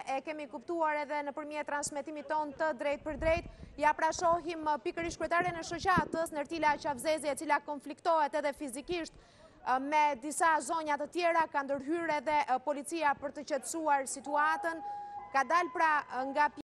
e kemi kuptuar edhe nëpërmjet transmetimit ton të drejt për drejt. Ja pra shohim pikërisht kryetaren e shoqatës, Nertila Qafzezi, e cila konfliktohet edhe fizikisht me disa zonja të tjera, ka ndërhyrë edhe policia për të qetësuar situatën. Ka dalë pra nga